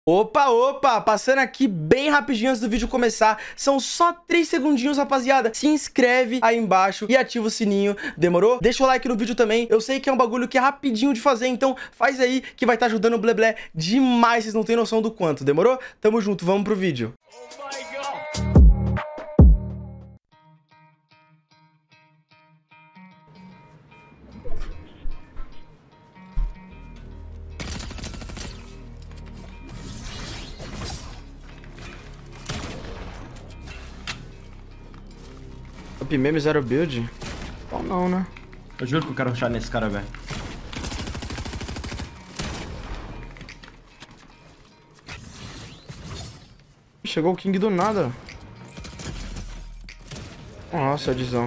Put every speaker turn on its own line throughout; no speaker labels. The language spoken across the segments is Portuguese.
Opa, passando aqui bem rapidinho antes do vídeo começar. São só 3 segundinhos, rapaziada. Se inscreve aí embaixo e ativa o sininho, demorou? Deixa o like no vídeo também. Eu sei que é um bagulho que é rapidinho de fazer, então faz aí que vai estar ajudando o Bleblé demais. Vocês não têm noção do quanto, demorou? Tamo junto, vamos pro vídeo. Up meme 0 build? Ou não, né?
Eu juro que eu quero rushar nesse cara, velho.
Chegou o King do nada. Nossa, Edzão.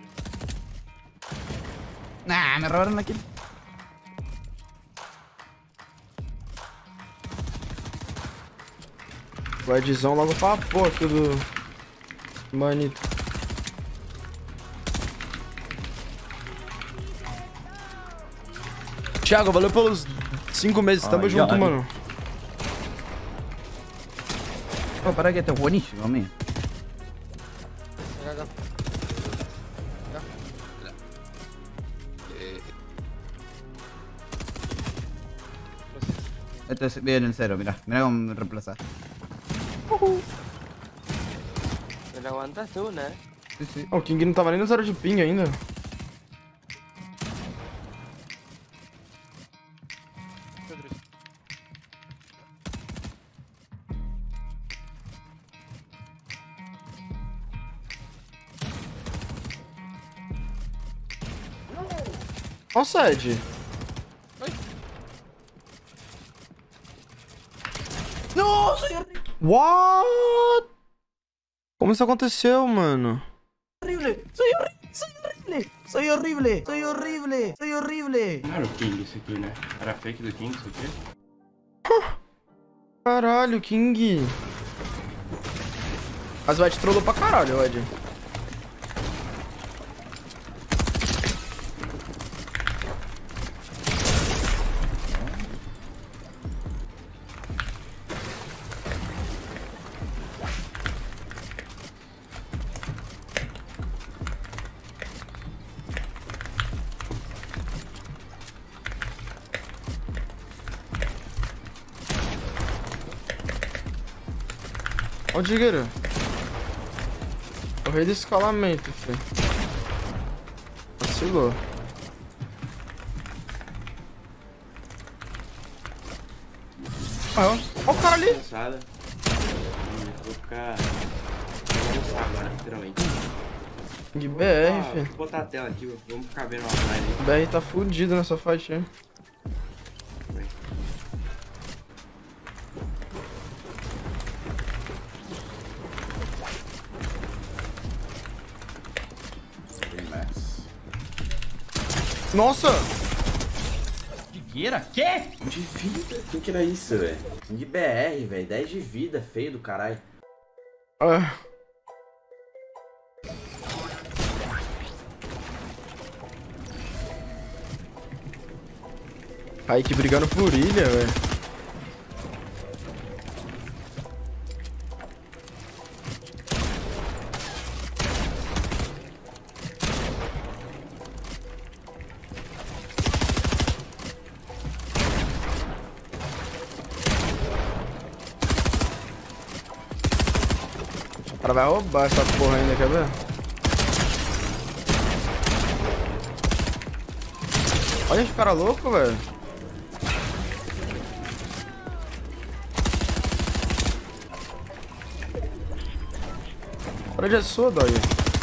Ah, me roubaron aqui.
O Edzão logo pra porra aqui do Manito. Thiago, valeu pelos 5 meses, tamo junto, mano.
Oh, para que este es buenísimo, amigo. Este es bien el cero, mira cómo me reemplazas.
Me la aguantaste una, eh.
Sí, sí.
O King não tava nem no 0 de ping ainda. Nossa, Ed.
No, soy horrible.
What? Como isso aconteceu, mano?
Soy horrible. Soy horrible. Soy horrible. Soy horrible.
Não era o King isso aqui, né? Era fake do King isso aqui?
Caralho, King. Mas o Ed trollou pra caralho, Ed. Ó o Digger. O rei do escalamento, filho. Vacilou. Ó o cara ali.
Cansada. Vou ficar... Vou almoçar agora, literalmente.
King BR, filho.
Vou botar a tela aqui, vamos ficar vendo uma live
O BR tá fudido nessa fight aí. Nossa!
Queira? Quê?
De vida? O que era isso, velho? De BR, velho. 10 de vida, feio do caralho.
Ah. Kaique brigando por ilha, velho. O cara vai roubar essa porra ainda, quer ver? Olha esse cara louco, velho. Para de soda aí.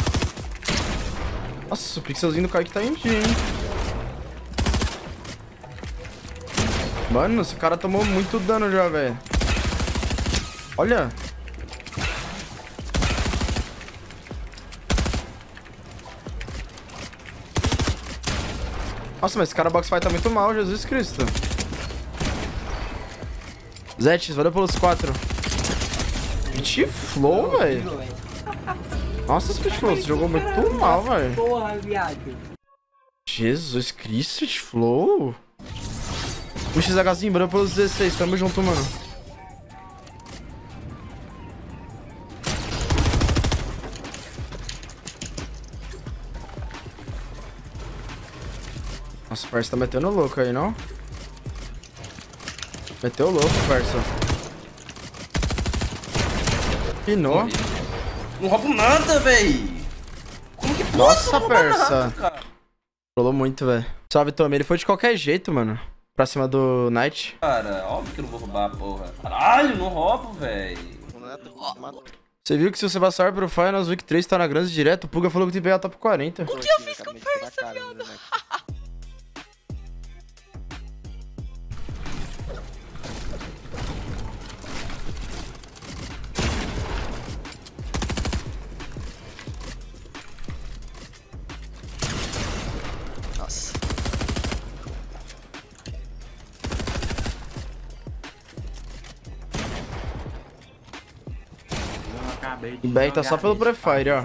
Nossa, o pixelzinho do Kaique tá em dia, hein? Mano, esse cara tomou muito dano já, velho. Olha. Nossa, mas esse cara box fight tá muito mal, Jesus Cristo. Zetes, valeu pelos 4. Speed Flow, velho. Nossa, Speed Flow, você jogou muito mal, velho.
Porra, viado.
Jesus Cristo, Flow. O XHzinho, valeu pelos 16, tamo junto, mano. Nossa, o parça tá metendo louco aí, não? Meteu louco, parça. Pinou.
Não roubo nada, véi. Como que pode?
Nossa,
Não rouba
parça.
nada, cara?
Rolou muito, velho. Salve, Tommy. Ele foi de qualquer jeito, mano. Pra cima do Knight.
Cara, óbvio que eu não vou roubar, porra. Caralho, não roubo, véi.
Você viu que se você passar pro Finals Week 3 tá na grande direto, o Puga falou que tem que pegar top 40.
O que eu fiz com o parça, viado? Nossa.
O Beck tá só pelo Prefire, ó.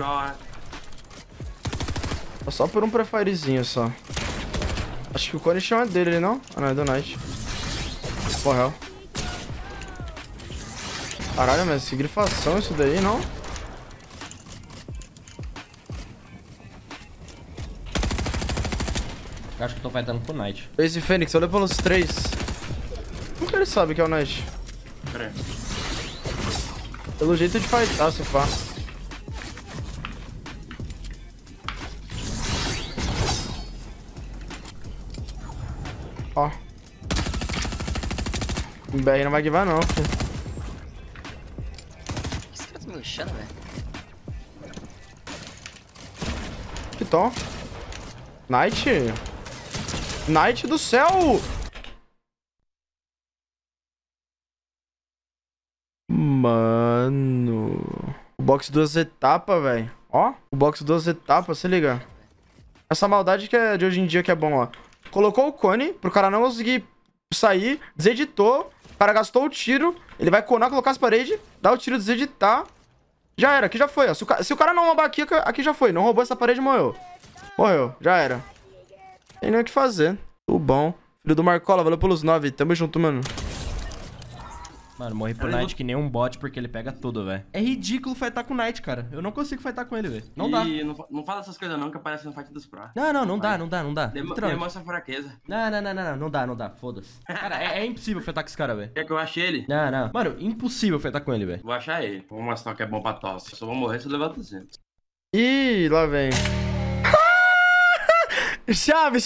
Tá só por um Prefirezinho só. Acho que o Cone chama dele, ele não? Ah, não, é do Knight. Porra. Caralho, mas que grifação isso daí, não?
Eu acho que eu tô fightando com o Knight.
Esse Fênix, olha pelos três. Como que ele sabe que é o Knight?
Pera aí.
Pelo jeito de fightar, se pá. Ó. O BR não vai guivar não, filho.
Esse cara tá me luxando, velho.
Que tom? Knight? Knight do céu! Mano. O box 2 etapas, velho. Ó. O box 2 etapas, se liga. Essa maldade que é de hoje em dia que é bom, ó. Colocou o cone pro cara não conseguir sair. Deseditou. O cara gastou o tiro. Ele vai conar, colocar as paredes. Dar o tiro, deseditar. Já era, aqui já foi, ó. Se o cara não roubar aqui, aqui já foi. Não roubou essa parede, morreu. Morreu, já era. Tem nem o que fazer. Tudo bom. Filho do Marcola, valeu pelos 9. Tamo junto, mano.
Mano, morri pro Knight que nem um bot porque ele pega tudo, velho. É ridículo fightar com o Knight, cara. Eu não consigo fightar com ele, velho. Não dá.
Não fala essas coisas não, que aparece no fight dos Pro.
Não dá.
Demonstra fraqueza.
Não dá. Foda-se. Cara, é impossível fightar com esse cara, velho.
Quer que eu ache ele?
Não. Mano, impossível fightar com ele, velho.
Vou achar ele. Vamos mostrar que é bom pra tosse. Eu só vou morrer se eu levar 200.
Ih, lá vem. Chave.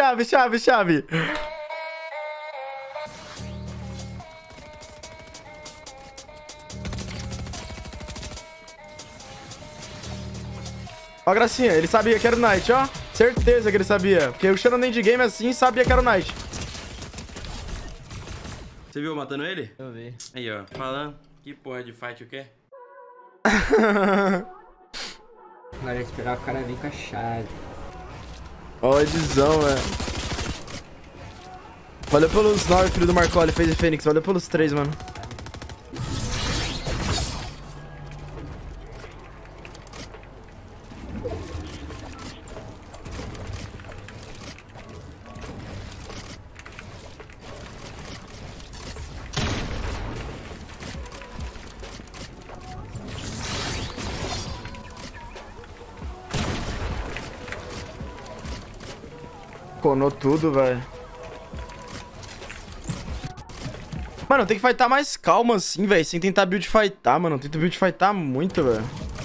Ó, Gracinha, ele sabia que era o Knight, ó. Certeza que ele sabia. Porque o Xanon de game assim sabia que era o Knight.
Você viu eu matando ele?
Eu vi.
Aí, ó. Falando. Que porra de fight o quê?
Agora é esperar o cara vir com a chave.
Ó, o Edzão, velho. Valeu pelos 9, filho do Marcola. Fez o Fênix. Valeu pelos 3, mano. Conou tudo, velho. Mano, tem que fightar mais calma assim, velho. Sem tentar build fightar, mano. Tenta build fightar muito, velho.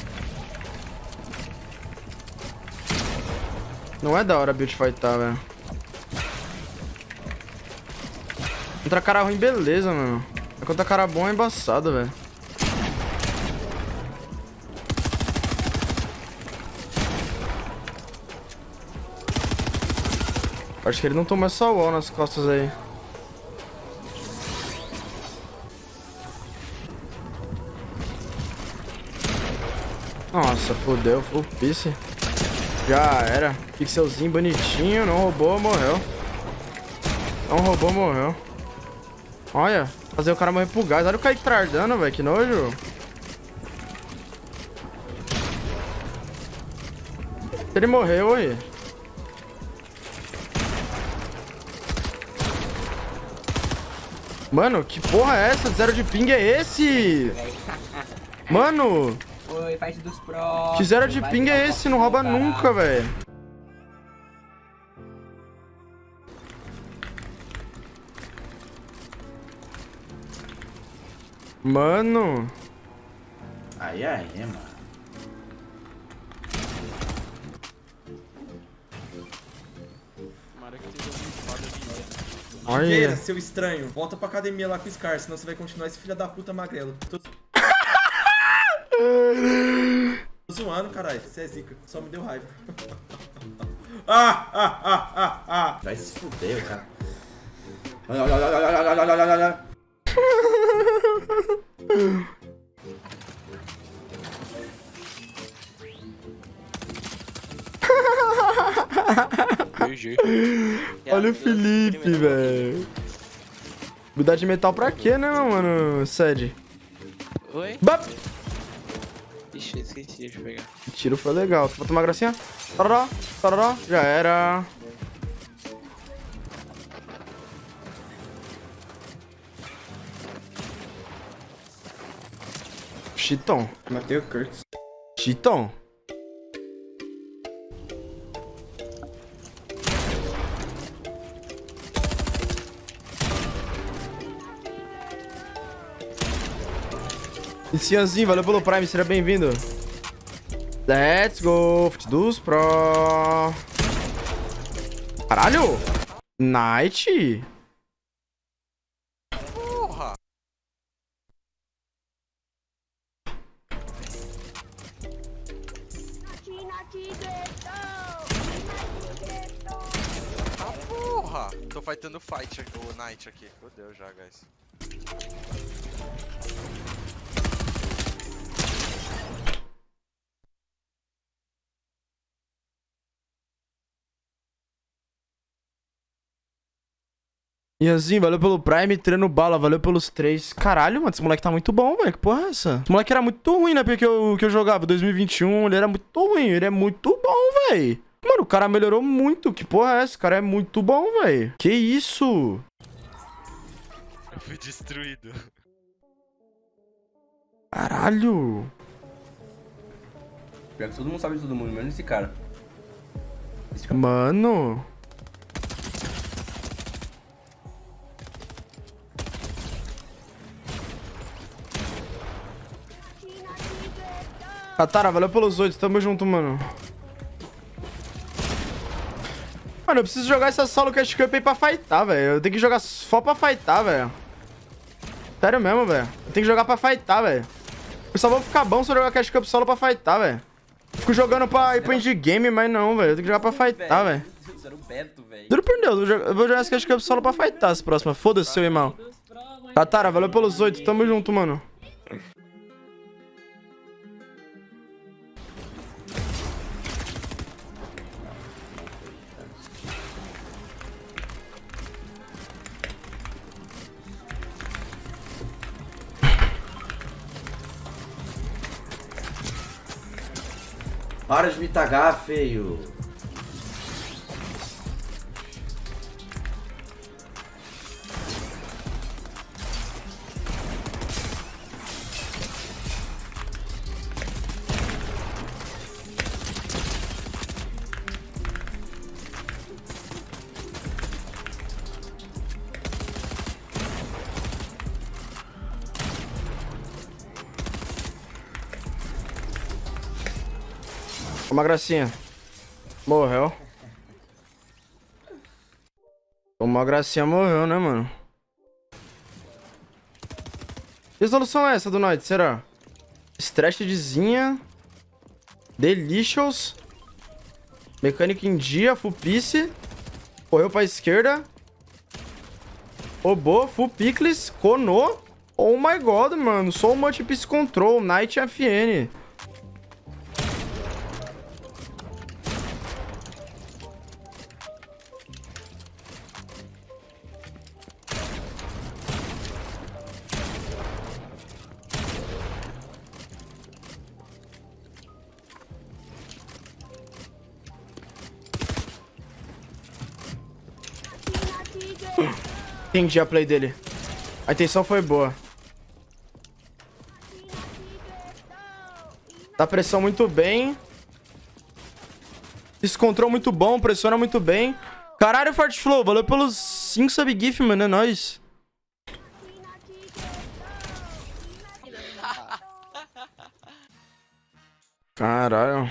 Não é da hora build fightar, velho. Contra cara ruim, beleza, mano. Contra cara bom é embaçado, velho. Acho que ele não tomou essa wall nas costas aí. Nossa, fodeu, full piece. Já era. Pixelzinho bonitinho, não roubou, morreu. Não roubou, morreu. Olha, fazer o cara morrer pro gás. Olha o Kaique tardando, velho, que nojo. Ele morreu aí. Mano, que porra é essa? Zero de ping é esse? Mano!
Oi, fight dos Pro.
Que zero de ping é esse? Não rouba nunca, velho. Mano.
Aí, mano.
Olha.
Chiqueira, seu estranho, volta pra academia lá com o Scar, senão você vai continuar esse filho da puta magrelo. Tô zoando, caralho. Você é zica. Só me deu raiva.
Vai se fuder, cara.
Olha o Felipe, velho. Mudar de metal pra quê, né, mano? Sede.
Oi?
Bap!
Ixi, esqueci de pegar.
O tiro foi legal. Vou tomar gracinha. Tarará, tarará. Já era. Chitão.
Matei o Kurtz.
Chitão. E Cianzinho, valeu pelo Prime, seja bem-vindo. Let's go, Fit dos Pro. Caralho! Night?
Porra! Ah, porra! Tô fightando o fight aqui, o Knight aqui. Fodeu já, guys.
Ianzinho, valeu pelo Prime, treino bala, valeu pelos 3. Caralho, mano, esse moleque tá muito bom, velho. Que porra é essa? Esse moleque era muito ruim, né? Porque que eu jogava em 2021, ele era muito ruim. Ele é muito bom, velho. Mano, o cara melhorou muito. Que porra é essa? O cara é muito bom, velho. Que isso?
Eu fui destruído.
Caralho.
Pior que todo mundo sabe de todo mundo, menos esse cara.
Mano. Katara, valeu pelos 8, tamo junto, mano. Mano, eu preciso jogar essa solo Cash Cup aí pra fightar, velho. Eu tenho que jogar só pra fightar, velho. Sério mesmo, velho. Eu tenho que jogar pra fightar, velho. Eu só vou ficar bom se eu jogar Cash Cup solo pra fightar, velho. Fico jogando pra ir pro indie game, mas não, velho. Eu tenho que jogar pra fightar, velho. Juro por Deus, eu vou jogar esse Cash Cup solo pra fightar essa próxima. Foda-se, seu irmão. Katara, valeu pelos 8, tamo junto, mano.
Para de me tagar, feio.
Uma gracinha. Morreu. Uma gracinha morreu, né, mano? Que resolução é essa do Night? Será? Strashedzinha. Delicious. Mecânica em dia. Full piece. Correu pra esquerda. Obo. Full pickles. Kono. Oh my god, mano. Sou o multi-piece control. Night FN. Entendi a play dele. A intenção foi boa. Dá pressão muito bem. Descontrol muito bom, pressiona muito bem. Caralho, Forte Flow, valeu pelos 5 subgif, mano, é nóis. Caralho.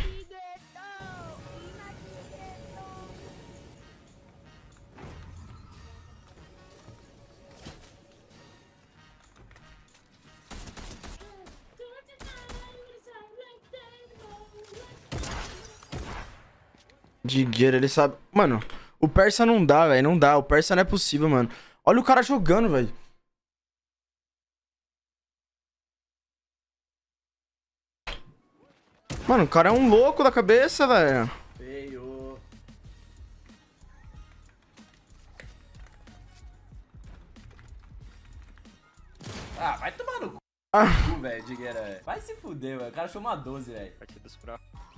Digueira, ele sabe... Mano, o Persa não dá, velho. Não dá. O Persa não é possível, mano. Olha o cara jogando, velho. Mano, o cara é um louco da cabeça, velho.
Feio.
Ah, vai tomar no cu, velho, Digueira, velho. Vai se fuder, velho. O cara achou uma 12, velho.
Aqui dos pra...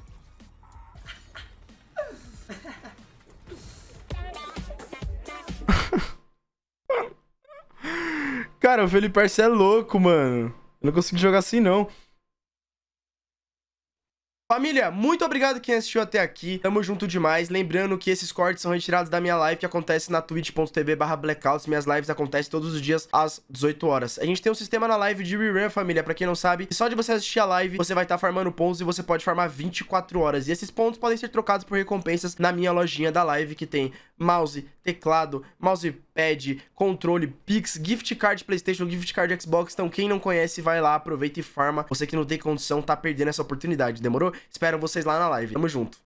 Cara, o Felipe Persa é louco, mano. Eu não consigo jogar assim, não. Família, muito obrigado quem assistiu até aqui. Tamo junto demais. Lembrando que esses cortes são retirados da minha live que acontece na twitch.tv/blackouts. Minhas lives acontecem todos os dias às 18 horas. A gente tem um sistema na live de rerun, família. Pra quem não sabe, só de você assistir a live, você vai estar farmando pontos e você pode farmar 24 horas. E esses pontos podem ser trocados por recompensas na minha lojinha da live, que tem mouse, teclado, mousepad, controle, Pix, gift card PlayStation, gift card Xbox. Então quem não conhece, vai lá, aproveita e farma. Você que não tem condição, tá perdendo essa oportunidade, demorou? Espero vocês lá na live. Tamo junto.